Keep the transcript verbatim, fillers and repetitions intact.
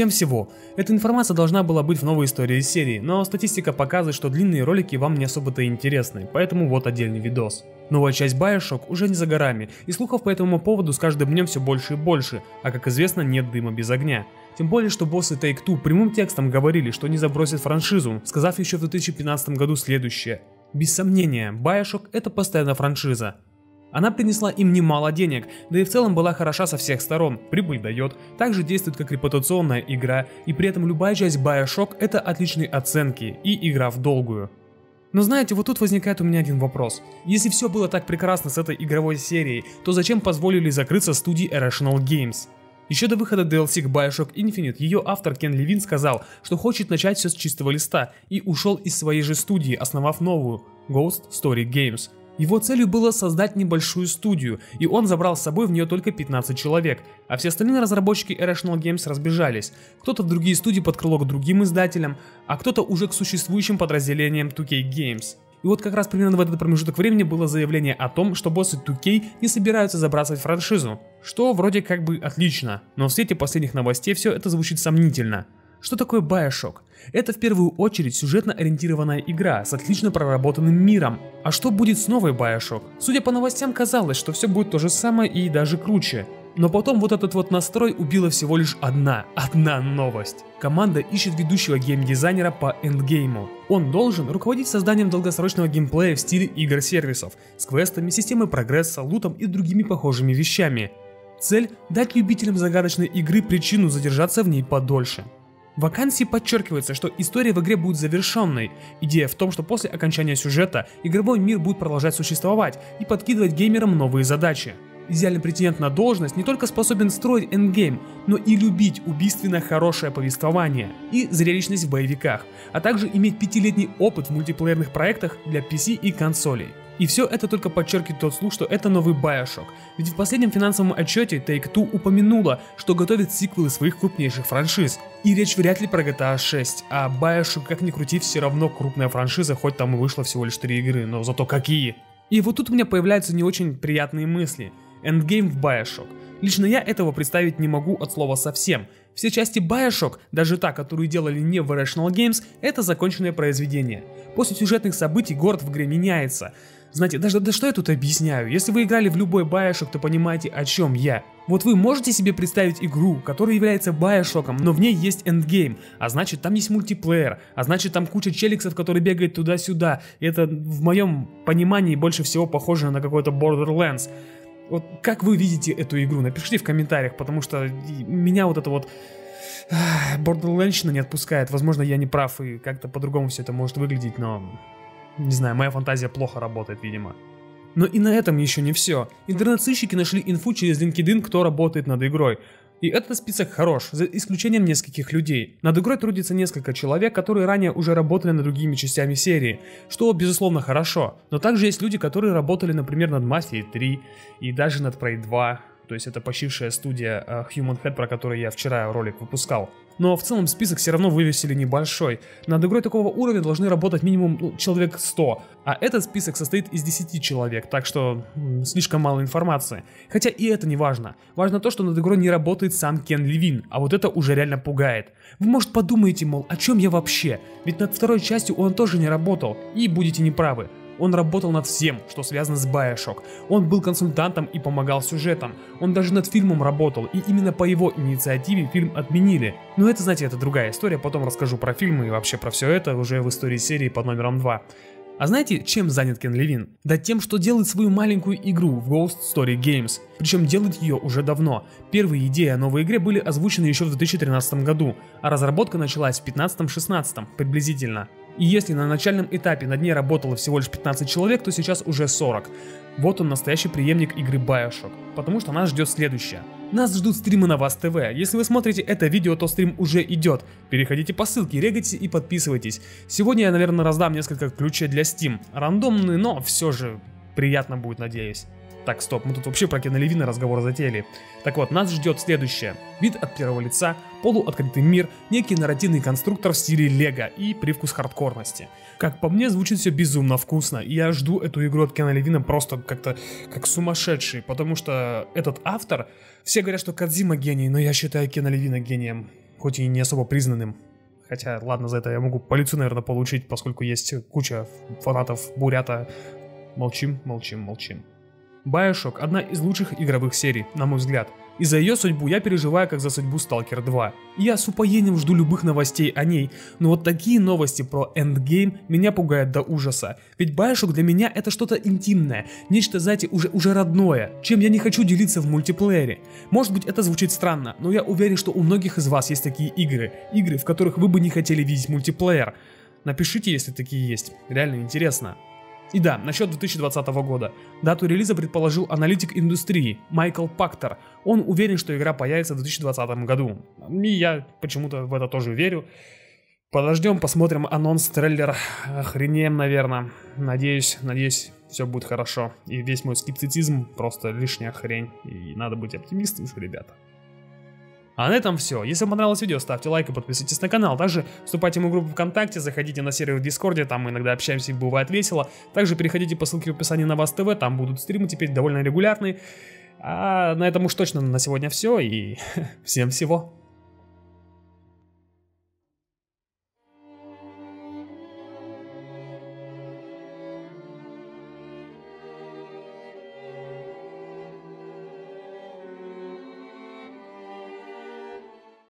Всем всего. Эта информация должна была быть в новой истории серии, но статистика показывает, что длинные ролики вам не особо-то интересны, поэтому вот отдельный видос. Новая часть Bioshock уже не за горами, и слухов по этому поводу с каждым днем все больше и больше, а как известно, нет дыма без огня. Тем более, что боссы Take-Two прямым текстом говорили, что не забросят франшизу, сказав еще в две тысячи пятнадцатом году следующее. Без сомнения, Bioshock — это постоянная франшиза. Она принесла им немало денег, да и в целом была хороша со всех сторон, прибыль дает, также действует как репутационная игра, и при этом любая часть Bioshock — это отличные оценки и игра в долгую. Но знаете, вот тут возникает у меня один вопрос. Если все было так прекрасно с этой игровой серией, то зачем позволили закрыться студии Irrational Games? Еще до выхода ди эл си к Bioshock Infinite ее автор Кен Левин сказал, что хочет начать все с чистого листа, и ушел из своей же студии, основав новую Ghost Story Games. Его целью было создать небольшую студию, и он забрал с собой в нее только пятнадцать человек, а все остальные разработчики Irrational Games разбежались. Кто-то в другие студии под крыло к другим издателям, а кто-то уже к существующим подразделениям ту кей Games. И вот как раз примерно в этот промежуток времени было заявление о том, что боссы ту кей не собираются забрасывать франшизу, что вроде как бы отлично, но в свете последних новостей все это звучит сомнительно. Что такое Bioshock? Это в первую очередь сюжетно ориентированная игра с отлично проработанным миром. А что будет с новой Bioshock? Судя по новостям, казалось, что все будет то же самое и даже круче. Но потом вот этот вот настрой убила всего лишь одна, одна новость. Команда ищет ведущего геймдизайнера по эндгейму. Он должен руководить созданием долгосрочного геймплея в стиле игр-сервисов, с квестами, системой прогресса, лутом и другими похожими вещами. Цель – дать любителям загадочной игры причину задержаться в ней подольше. В вакансии подчеркивается, что история в игре будет завершенной. Идея в том, что после окончания сюжета игровой мир будет продолжать существовать и подкидывать геймерам новые задачи. Идеальный претендент на должность не только способен строить эндгейм, но и любить убийственно хорошее повествование и зрелищность в боевиках, а также иметь пятилетний опыт в мультиплеерных проектах для пи си и консолей. И все это только подчеркивает тот слух, что это новый Bioshock, ведь в последнем финансовом отчете Take-Two упомянула, что готовит сиквелы своих крупнейших франшиз. И речь вряд ли про джи ти эй шесть, а Bioshock, как ни крути, все равно крупная франшиза, хоть там и вышло всего лишь три игры, но зато какие. И вот тут у меня появляются не очень приятные мысли. Эндгейм в Bioshock. Лично я этого представить не могу от слова совсем. Все части Bioshock, даже та, которую делали не в Irrational Games, это законченное произведение. После сюжетных событий город в игре меняется. Знаете, даже да что я тут объясняю? Если вы играли в любой Bioshock, то понимаете, о чем я. Вот вы можете себе представить игру, которая является Bioshock'ом, но в ней есть эндгейм, а значит там есть мультиплеер, а значит там куча челиксов, которые бегают туда-сюда. И это в моем понимании больше всего похоже на какой-то Borderlands. Вот как вы видите эту игру? Напишите в комментариях, потому что меня вот это вот Borderlands не отпускает. Возможно, я не прав и как-то по-другому все это может выглядеть, но не знаю, моя фантазия плохо работает, видимо. Но и на этом еще не все. Интернет-сыщики нашли инфу через LinkedIn, кто работает над игрой. И этот список хорош, за исключением нескольких людей. Над игрой трудится несколько человек, которые ранее уже работали над другими частями серии, что безусловно хорошо. Но также есть люди, которые работали, например, над Мафией три и даже над Prey два. То есть это почившая студия uh, Human Head, про которую я вчера ролик выпускал. Но в целом список все равно вывесили небольшой. Над игрой такого уровня должны работать минимум ну, человек сто. А этот список состоит из десяти человек, так что м, слишком мало информации. Хотя и это не важно. Важно то, что над игрой не работает сам Кен Левин, а вот это уже реально пугает. Вы, может, подумаете, мол, о чем я вообще? Ведь над второй частью он тоже не работал, и будете неправы. Он работал над всем, что связано с Bioshock. Он был консультантом и помогал сюжетам. Он даже над фильмом работал, и именно по его инициативе фильм отменили. Но это, знаете, это другая история, потом расскажу про фильмы и вообще про все это уже в истории серии под номером два. А знаете, чем занят Кен Левин? Да тем, что делает свою маленькую игру в Ghost Story Games. Причем делает ее уже давно. Первые идеи о новой игре были озвучены еще в две тысячи тринадцатом году, а разработка началась в пятнадцатом-шестнадцатом приблизительно. И если на начальном этапе над ней работало всего лишь пятнадцать человек, то сейчас уже сорок. Вот он, настоящий преемник игры Bioshock. Потому что нас ждет следующее. Нас ждут стримы на Вас ТВ. Если вы смотрите это видео, то стрим уже идет. Переходите по ссылке, регайте и подписывайтесь. Сегодня я, наверное, раздам несколько ключей для Steam. Рандомные, но все же приятно будет, надеюсь. Так, стоп, мы тут вообще про Кена Левина разговор затеяли. Так вот, нас ждет следующее. Вид от первого лица, полуоткрытый мир, некий нарративный конструктор в стиле Лего и привкус хардкорности. Как по мне, звучит все безумно вкусно, и я жду эту игру от Кена Левина просто как-то как сумасшедший, потому что этот автор, все говорят, что Кодзима гений, но я считаю Кена Левина гением. хоть и не особо признанным. Хотя, ладно, за это я могу по лицу, наверное, получить, поскольку есть куча фанатов Бурята. Молчим, молчим, молчим. BioShock — одна из лучших игровых серий, на мой взгляд. И за ее судьбу я переживаю, как за судьбу Сталкер два. И я с упоением жду любых новостей о ней, но вот такие новости про Endgame меня пугают до ужаса. Ведь BioShock для меня это что-то интимное, нечто, знаете, уже, уже родное, чем я не хочу делиться в мультиплеере. Может быть, это звучит странно, но я уверен, что у многих из вас есть такие игры, игры, в которых вы бы не хотели видеть мультиплеер. Напишите, если такие есть, реально интересно. И да, насчет две тысячи двадцатого года. Дату релиза предположил аналитик индустрии Майкл Пактер. Он уверен, что игра появится в две тысячи двадцатом году. И я почему-то в это тоже верю. Подождем, посмотрим анонс, трейлер. Охренеем, наверное. Надеюсь, надеюсь, все будет хорошо. И весь мой скептицизм просто лишняя хрень. И надо быть оптимистом, ребята. А на этом все. Если вам понравилось видео, ставьте лайк и подписывайтесь на канал. Также вступайте в мою группу ВКонтакте, заходите на сервер в Дискорде, там мы иногда общаемся и бывает весело. Также переходите по ссылке в описании на Вас ТВ, там будут стримы теперь довольно регулярные. А на этом уж точно на сегодня все, и всем всего.